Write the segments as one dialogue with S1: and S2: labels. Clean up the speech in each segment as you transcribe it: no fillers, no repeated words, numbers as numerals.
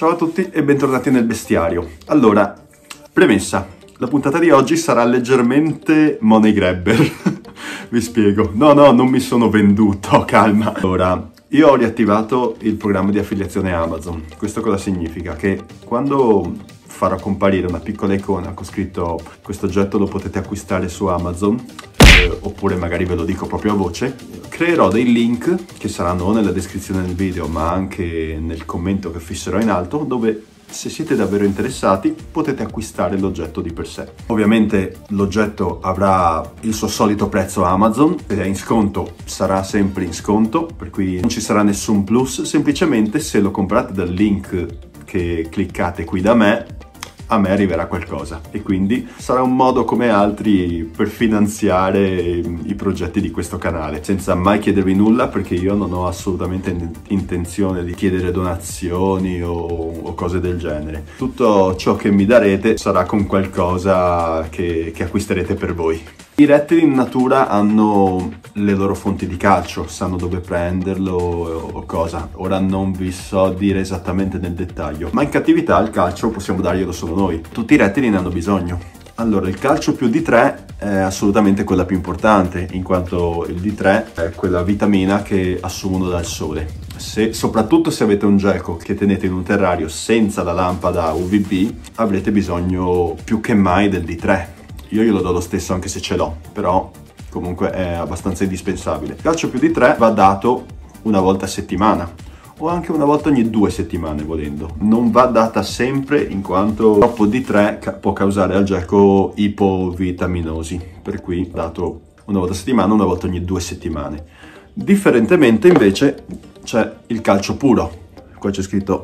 S1: Ciao a tutti e bentornati nel bestiario. Allora, premessa, la puntata di oggi sarà leggermente money grabber. Vi spiego. No, non mi sono venduto, calma. Allora, io ho riattivato il programma di affiliazione Amazon. Questo cosa significa? Che quando farò comparire una piccola icona con scritto questo oggetto lo potete acquistare su Amazon, oppure magari ve lo dico proprio a voce, creerò dei link che saranno nella descrizione del video ma anche nel commento che fisserò in alto, dove se siete davvero interessati potete acquistare l'oggetto di per sé. Ovviamente l'oggetto avrà il suo solito prezzo Amazon, se è in sconto sarà sempre in sconto, per cui non ci sarà nessun plus, semplicemente se lo comprate dal link che cliccate qui da me, a me arriverà qualcosa e quindi sarà un modo come altri per finanziare i progetti di questo canale, senza mai chiedervi nulla, perché io non ho assolutamente intenzione di chiedere donazioni o cose del genere. Tutto ciò che mi darete sarà con qualcosa che acquisterete per voi. I rettili in natura hanno le loro fonti di calcio, sanno dove prenderlo o cosa. Ora non vi so dire esattamente nel dettaglio, ma in cattività il calcio possiamo darglielo solo noi. Tutti i rettili ne hanno bisogno. Allora, il calcio più D3 è assolutamente quella più importante, in quanto il D3 è quella vitamina che assumono dal sole. Soprattutto se avete un gecko che tenete in un terrario senza la lampada UVB, avrete bisogno più che mai del D3. Io glielo do lo stesso anche se ce l'ho, però comunque è abbastanza indispensabile. Il calcio più di 3 va dato una volta a settimana, o anche una volta ogni 2 settimane volendo. Non va data sempre, in quanto troppo di 3 può causare al gecko ipovitaminosi, per cui dato una volta a settimana, una volta ogni 2 settimane. Differentemente invece c'è il calcio puro, qua c'è scritto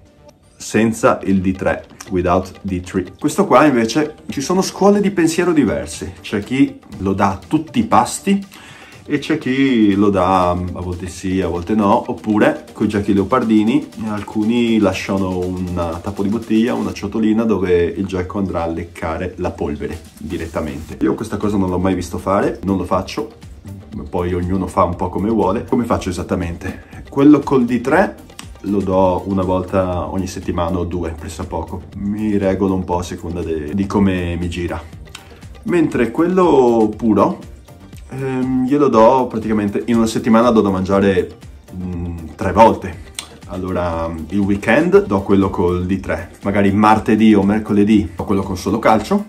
S1: senza il D3, without D3. Questo qua invece ci sono scuole di pensiero diverse, c'è chi lo dà a tutti i pasti e c'è chi lo dà a volte sì, a volte no, oppure con i gecchi leopardini alcuni lasciano un tappo di bottiglia, una ciotolina dove il gecko andrà a leccare la polvere direttamente. Io questa cosa non l'ho mai visto fare, non lo faccio, poi ognuno fa un po' come vuole. Come faccio esattamente? Quello col D3 lo do una volta ogni settimana o 2, pressappoco. Mi regolo un po' a seconda di come mi gira. Mentre quello puro glielo do praticamente in una settimana, do da mangiare 3 volte. Allora il weekend do quello col D3, magari martedì o mercoledì do quello con solo calcio,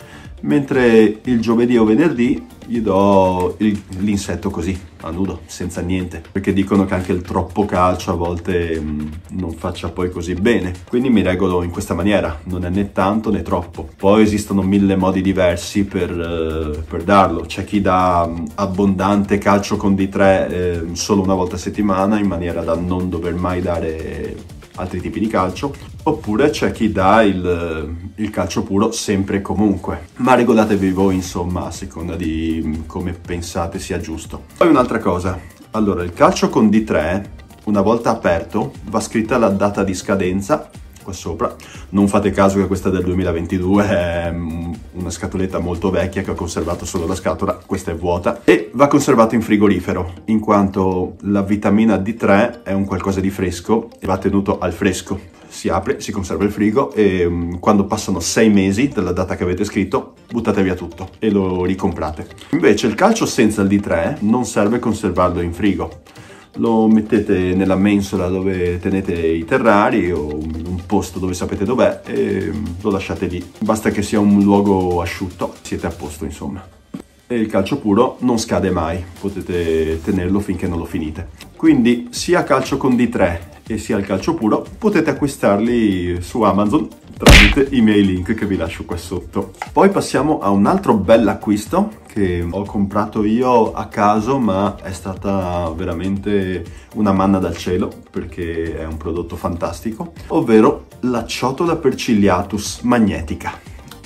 S1: mentre il giovedì o venerdì gli do l'insetto così, a nudo, senza niente, perché dicono che anche il troppo calcio a volte non faccia poi così bene. Quindi mi regolo in questa maniera, non è né tanto né troppo. Poi esistono 1000 modi diversi per darlo. C'è chi dà abbondante calcio con D3 solo una volta a settimana, in maniera da non dover mai dare altri tipi di calcio, oppure c'è chi dà il calcio puro sempre e comunque, ma regolatevi voi insomma a seconda di come pensate sia giusto. Poi un'altra cosa, allora il calcio con D3 una volta aperto va scritta la data di scadenza qua sopra. Non fate caso che questa del 2022 è una scatoletta molto vecchia che ho conservato solo la scatola, questa è vuota, e va conservato in frigorifero, in quanto la vitamina D3 è un qualcosa di fresco e va tenuto al fresco. Si apre, si conserva il frigo e quando passano 6 mesi dalla data che avete scritto buttate via tutto e lo ricomprate. Invece il calcio senza il D3 non serve conservarlo in frigo. Lo mettete nella mensola dove tenete i terrari o in un posto dove sapete dov'è e lo lasciate lì. Basta che sia un luogo asciutto, siete a posto insomma. E il calcio puro non scade mai, potete tenerlo finché non lo finite. Quindi sia calcio con D3 e sia il calcio puro potete acquistarli su Amazon tramite i miei link che vi lascio qua sotto. Poi passiamo a un altro bell'acquisto che ho comprato io a caso, ma è stata veramente una manna dal cielo perché è un prodotto fantastico, ovvero la ciotola per ciliatus magnetica.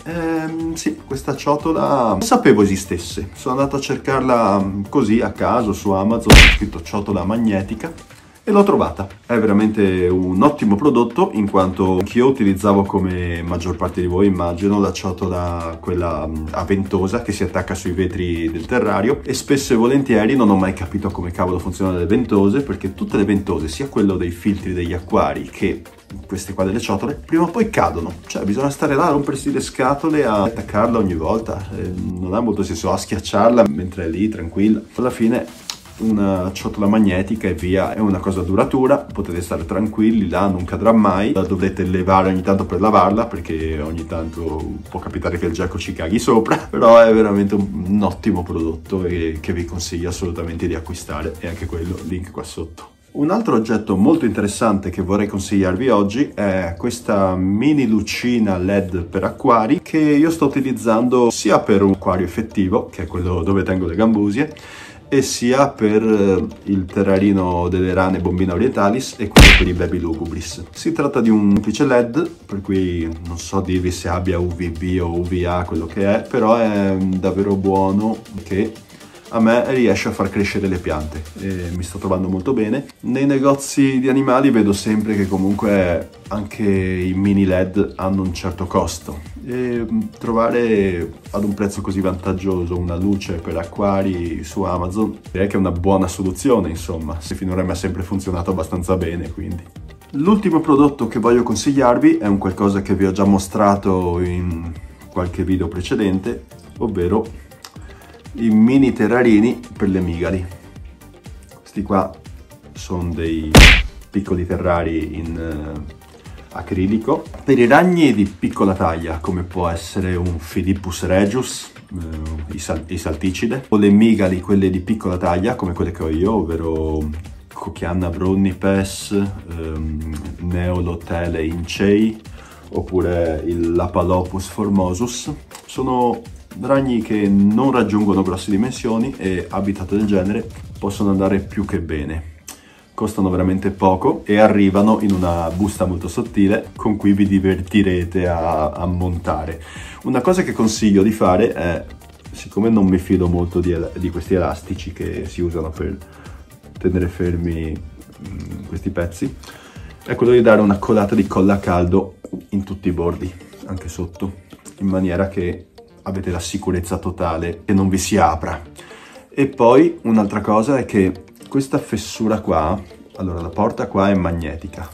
S1: Sì, questa ciotola non sapevo esistesse, sono andato a cercarla così a caso su Amazon, ho scritto ciotola magnetica e l'ho trovata. È veramente un ottimo prodotto, in quanto anch'io utilizzavo, come maggior parte di voi immagino, la ciotola quella a ventosa che si attacca sui vetri del terrario, e spesso e volentieri non ho mai capito come cavolo funzionano le ventose, perché tutte le ventose, sia quello dei filtri degli acquari che queste qua delle ciotole, prima o poi cadono. Cioè bisogna stare là a rompersi le scatole a attaccarla ogni volta, non ha molto senso a schiacciarla mentre è lì tranquilla. Alla fine una ciotola magnetica e via, è una cosa duratura, potete stare tranquilli là, non cadrà mai. La dovrete levare ogni tanto per lavarla, perché ogni tanto può capitare che il geco ci caghi sopra, però è veramente un ottimo prodotto e che vi consiglio assolutamente di acquistare, e anche quello link qua sotto. Un altro oggetto molto interessante che vorrei consigliarvi oggi è questa mini lucina LED per acquari, che io sto utilizzando sia per un acquario effettivo, che è quello dove tengo le gambusie, e sia per il terrarino delle rane Bombina orientalis e quello per i baby lugubris. Si tratta di un semplice LED, per cui non so dirvi se abbia UVB o UVA, quello che è, però è davvero buono, che a me riesce a far crescere le piante e mi sto trovando molto bene. Nei negozi di animali vedo sempre che comunque anche i mini LED hanno un certo costo, e trovare ad un prezzo così vantaggioso una luce per acquari su Amazon direi che è una buona soluzione, insomma, se finora mi ha sempre funzionato abbastanza bene. Quindi l'ultimo prodotto che voglio consigliarvi è un qualcosa che vi ho già mostrato in qualche video precedente, ovvero i mini terrarini per le migali. Questi qua sono dei piccoli terrari in acrilico per i ragni di piccola taglia, come può essere un Philippus regius, i salticide, o le migali, quelle di piccola taglia come quelle che ho io, ovvero Cochianna brunipes, Neolotele incei, oppure il Lapalopus formosus. Sono ragni che non raggiungono grosse dimensioni e, habitat del genere, possono andare più che bene. Costano veramente poco e arrivano in una busta molto sottile con cui vi divertirete a montare. Una cosa che consiglio di fare è, siccome non mi fido molto di questi elastici che si usano per tenere fermi questi pezzi, è quello di dare una colata di colla a caldo in tutti i bordi, anche sotto, in maniera che avete la sicurezza totale che non vi si apra. E poi un'altra cosa è che questa fessura qua, allora la porta qua è magnetica,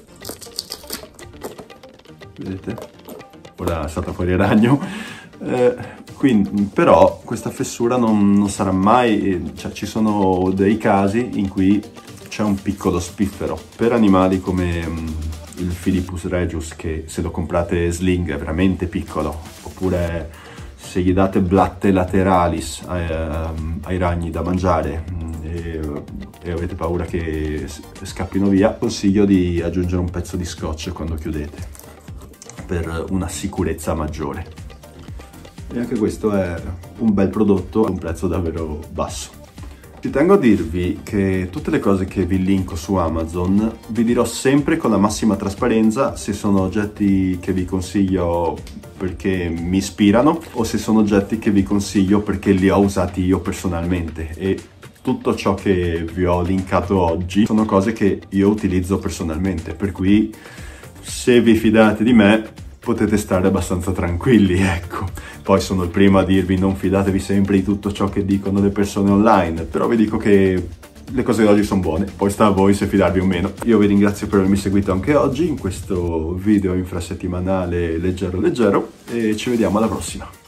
S1: vedete? Ora è salta fuori il ragno, quindi, però questa fessura non sarà mai, cioè ci sono dei casi in cui c'è un piccolo spiffero. Per animali come il Philippus regius, che se lo comprate sling è veramente piccolo, oppure se gli date blatte lateralis ai ragni da mangiare e avete paura che scappino via, consiglio di aggiungere un pezzo di scotch quando chiudete, per una sicurezza maggiore. E anche questo è un bel prodotto a un prezzo davvero basso. Ci tengo a dirvi che tutte le cose che vi linko su Amazon vi dirò sempre con la massima trasparenza se sono oggetti che vi consiglio perché mi ispirano o se sono oggetti che vi consiglio perché li ho usati io personalmente, e tutto ciò che vi ho linkato oggi sono cose che io utilizzo personalmente, per cui se vi fidate di me potete stare abbastanza tranquilli, ecco. Poi sono il primo a dirvi non fidatevi sempre di tutto ciò che dicono le persone online, però vi dico che le cose di oggi sono buone, poi sta a voi se fidarvi o meno. Io vi ringrazio per avermi seguito anche oggi in questo video infrasettimanale leggero e ci vediamo alla prossima.